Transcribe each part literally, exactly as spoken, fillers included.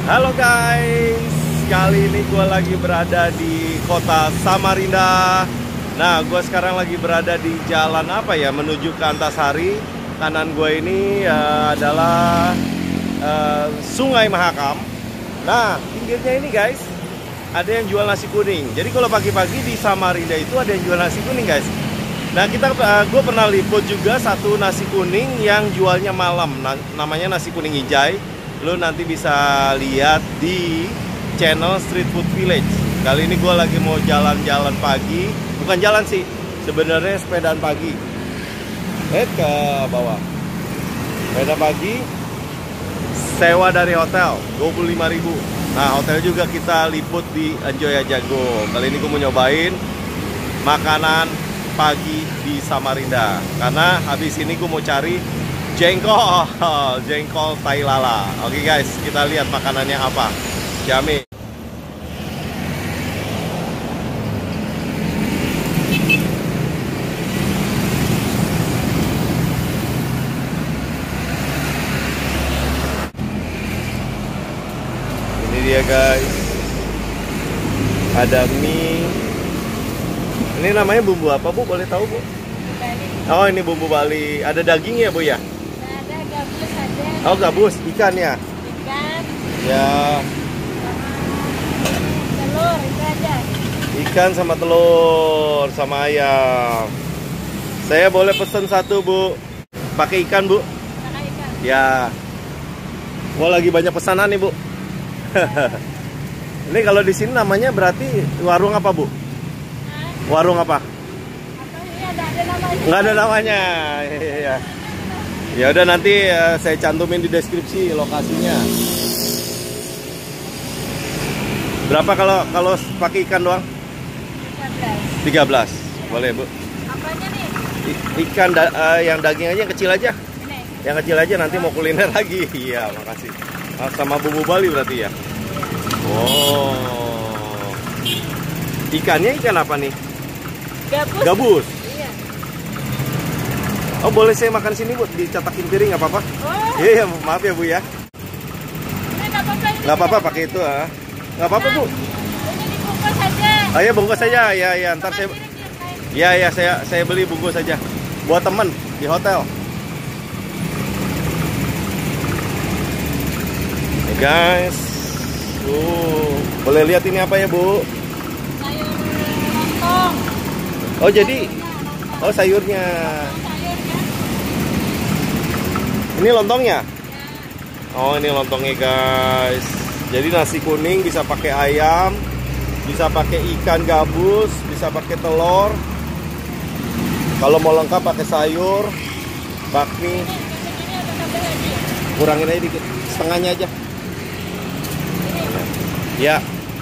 Halo guys, kali ini gue lagi berada di kota Samarinda. Nah, gue sekarang lagi berada di jalan apa ya, menuju ke Antasari. Kanan gue ini uh, adalah uh, Sungai Mahakam. Nah, pinggirnya ini guys, ada yang jual nasi kuning. Jadi kalau pagi-pagi di Samarinda itu ada yang jual nasi kuning guys. Nah, kita uh, gue pernah liput juga satu nasi kuning yang jualnya malam. Nah, namanya nasi kuning Ijai. Lo nanti bisa lihat di channel Street Food Village. Kali ini gue lagi mau jalan-jalan pagi. Bukan jalan sih, sebenarnya sepedaan pagi. Lihat ke bawah. Sepeda pagi, sewa dari hotel dua puluh lima ribu. Nah, hotel juga kita liput di Anjoya Jago. Kali ini gue mau nyobain makanan pagi di Samarinda. Karena habis ini gue mau cari jengkol, jengkol tai lala. Oke guys, kita lihat makanannya apa. Jamin. Ini dia guys. Ada mie. Ini namanya bumbu apa Bu? Boleh tahu Bu? Bali. Oh, ini bumbu Bali. Ada daging ya Bu ya? Ada gabus ada. Oh, gabus, ikan ya? Ikan. Ya, Telur itu aja. ikan sama telur sama ayam. Saya boleh pesen satu Bu. Pakai ikan Bu? Pakai ikan. Ya. Wah, lagi banyak pesanan nih Bu. Ini kalau di sini namanya berarti warung apa Bu? Warung apa? Atau ini ada ada namanya. Nggak ada namanya. Iya. Ya udah, nanti uh, saya cantumin di deskripsi lokasinya. Berapa kalau kalau pakai ikan doang? tiga belas. tiga belas. Boleh Bu. Apanya nih? I- ikan da uh, yang daging aja yang kecil aja. Ini. Yang kecil aja, nanti mau kuliner lagi. Iya, makasih. Ah, sama bumbu Bali berarti ya. Oh. Ikannya ikan apa nih? Gabus. Gabus. Iya. Oh, boleh saya makan sini Bu? Dicetakin piring nggak apa-apa? Oh. Iya, maaf ya Bu ya. Ini nggak apa-apa. ini. Nggak apa-apa pakai itu ah. Nggak apa-apa Bu. Ini dibungkus saja. Oh ya, bungkus saja. Ya ya, ntar saya. Ya ya, saya saya beli bungkus saja. Buat temen di hotel. Hey guys. Uh, boleh lihat ini apa ya Bu? Sayur lontong. Oh jadi, oh sayurnya. Sayurnya. Ini lontongnya? Ya. Oh, ini lontongnya guys. Jadi nasi kuning bisa pakai ayam, bisa pakai ikan gabus, bisa pakai telur. Kalau mau lengkap pakai sayur, bakmi. Ini ada sambal lagi. Kurangin aja dikit, setengahnya aja. Ya.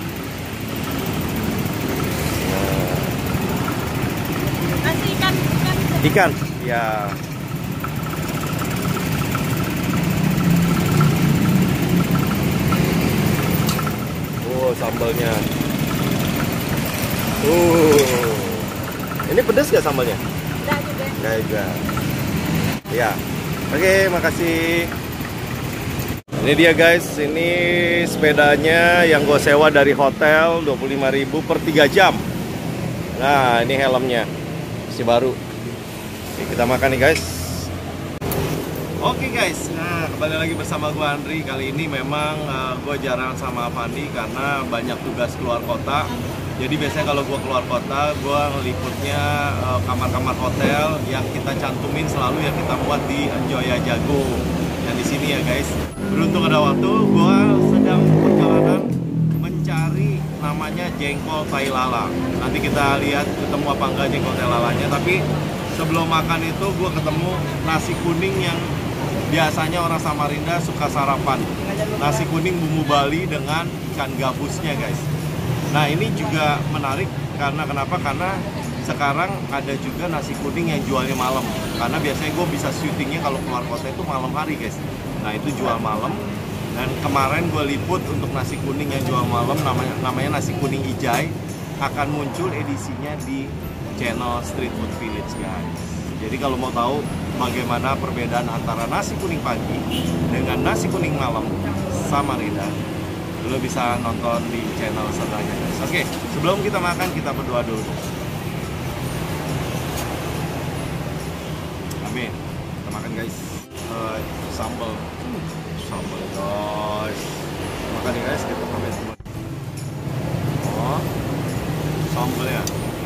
Masih ikan ikan. Ikan, ya. Oh, sambalnya. Uh, ini pedas gak sambalnya? Enggak juga. Enggak juga. Ya. Oke, makasih. Ini dia guys, ini sepedanya yang gue sewa dari hotel dua puluh lima ribu per tiga jam. Nah, ini helmnya. Masih baru. Oke, kita makan nih guys. Oke guys, nah kembali lagi bersama gue Andri. Kali ini memang uh, gue jarang sama Fandi karena banyak tugas keluar kota. Jadi biasanya kalau gue keluar kota, gue ngeliputnya uh, kamar-kamar hotel yang kita cantumin selalu yang kita buat di Anjoya Jago. Yang di sini ya guys. Beruntung ada waktu, gue sedang perjalanan mencari namanya jengkol tai lala. Nanti kita lihat ketemu apa enggak jengkol tai lalanya. Tapi sebelum makan itu gue ketemu nasi kuning yang biasanya orang Samarinda suka sarapan. Nasi kuning bumbu Bali dengan ikan gabusnya guys. Nah ini juga menarik karena kenapa? Karena sekarang ada juga nasi kuning yang jualnya malam. Karena biasanya gue bisa syutingnya kalau keluar kota itu malam hari guys. Nah itu jual malam. Dan kemarin gue liput untuk nasi kuning yang jual malam, namanya namanya nasi kuning Ijai. Akan muncul edisinya di channel Street Food Village guys. Jadi kalau mau tahu bagaimana perbedaan antara nasi kuning pagi dengan nasi kuning malam Samarinda, lo bisa nonton di channel setelahnya guys. Oke, sebelum kita makan kita berdoa dulu. Amin. Kita makan guys. Uh, sambal, sambal guys. Makan nih guys, kita pakai semua. Oh, sambalnya.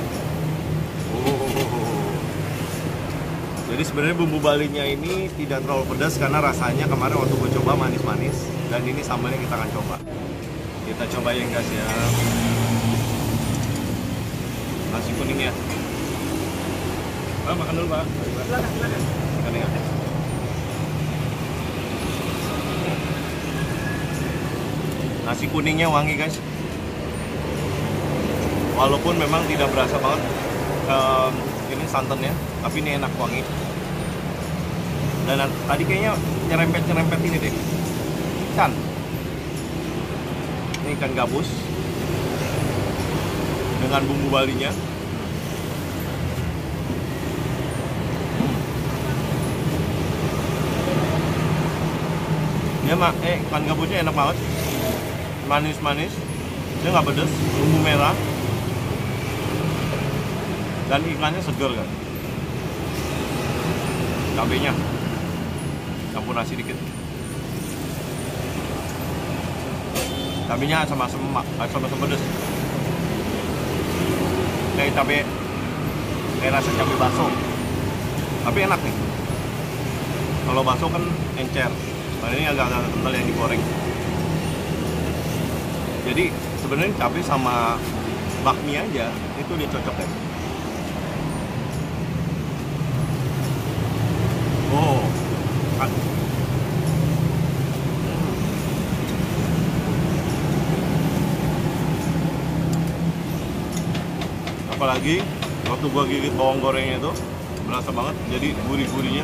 Oh. Jadi sebenarnya bumbu Balinya ini tidak terlalu pedas karena rasanya kemarin waktu gue coba manis-manis, dan ini sambalnya kita akan coba. Kita cobain guys ya. Nasi kuningnya. Pak, makan dulu Pak. Silakan, silakan. Makan ya. Nasi kuningnya wangi guys. Walaupun memang tidak berasa banget um, ini santannya, tapi ini enak wangi. Dan tadi kayaknya nyerempet-nyerempet ini deh, ikan. Ini ikan gabus dengan bumbu Balinya. Dia mah, eh ikan gabusnya enak banget, manis-manis, dia nggak pedes, bumbu merah, dan ikannya seger kan. Cabenya campur nasi dikit. Cabenya asam-asam, asam-asam pedes. Kayak cabai, kayak rasa cabai bakso. Tapi enak nih. Kalau bakso kan encer. Nah, ini agak-agak kental yang digoreng. Jadi sebenarnya cabai sama bakmi aja itu dia cocok ya. Oh, kan. Apalagi waktu gua gigit bawang gorengnya itu berasa banget, jadi gurih-gurihnya.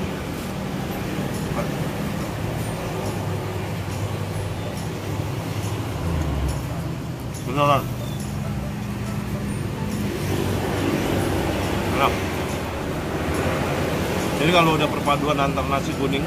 Beneran enak. Jadi kalau udah perpaduan antara nasi kuning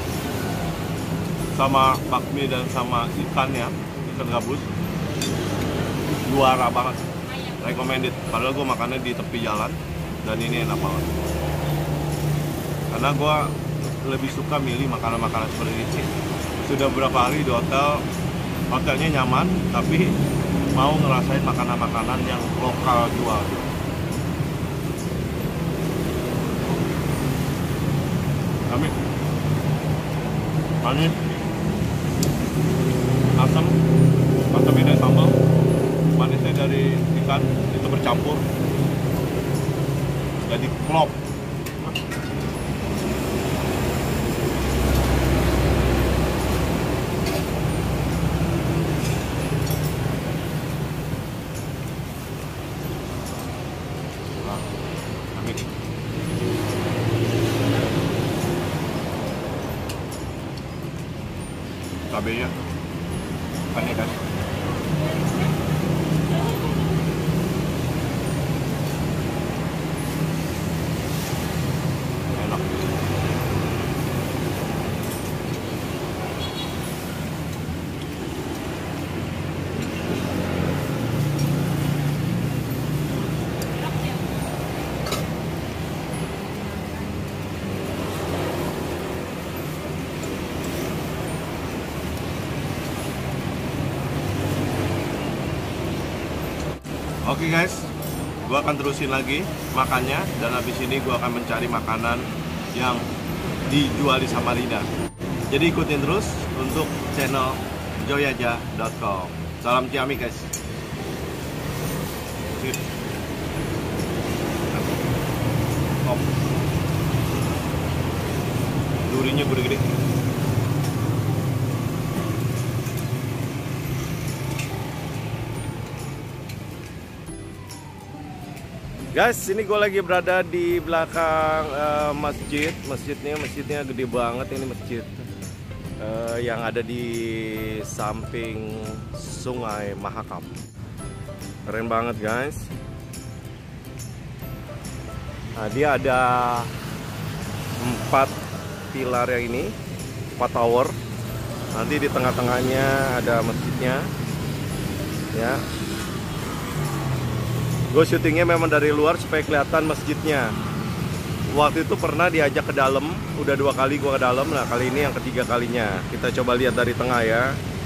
sama bakmi dan sama ikannya, ikan gabus, juara banget, recommended. Padahal gue makannya di tepi jalan dan ini enak banget. Karena gue lebih suka milih makanan-makanan seperti ini sih. Sudah beberapa hari di hotel, hotelnya nyaman, tapi mau ngerasain makanan-makanan yang lokal jual. Amin. Manis, asam, asamnya dari sambal, manisnya dari ikan, itu bercampur, jadi klop. Cabenya aneh kan. Enak. Oke okay guys, gue akan terusin lagi makannya, dan habis ini gue akan mencari makanan yang dijual di Samarinda. Jadi ikutin terus untuk channel joyaja dot com. Salam Ciami guys. Oh. Durinya gede-gede. Guys, ini gue lagi berada di belakang uh, masjid. Masjidnya, masjidnya gede banget ini masjid. Uh, yang ada di samping Sungai Mahakam. Keren banget guys. Nah, dia ada empat pilar yang ini, empat tower. Nanti di tengah-tengahnya ada masjidnya. Ya. Gue syutingnya memang dari luar supaya kelihatan masjidnya. Waktu itu pernah diajak ke dalam, udah dua kali gue ke dalam. Nah kali ini yang ketiga kalinya. Kita coba lihat dari tengah ya.